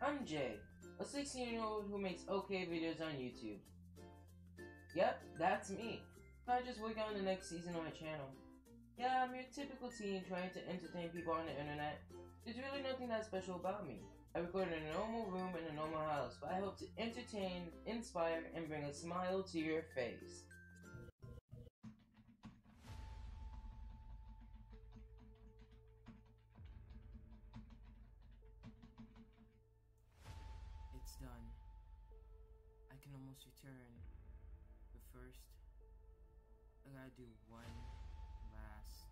I'm Jay, a 16-year-old who makes okay videos on YouTube. Yep, that's me. I just work on the next season on my channel. Yeah, I'm your typical teen trying to entertain people on the internet. There's really nothing that special about me. I record in a normal room in a normal house, but I hope to entertain, inspire, and bring a smile to your face. It's done. I can almost return. But first, I gotta do one last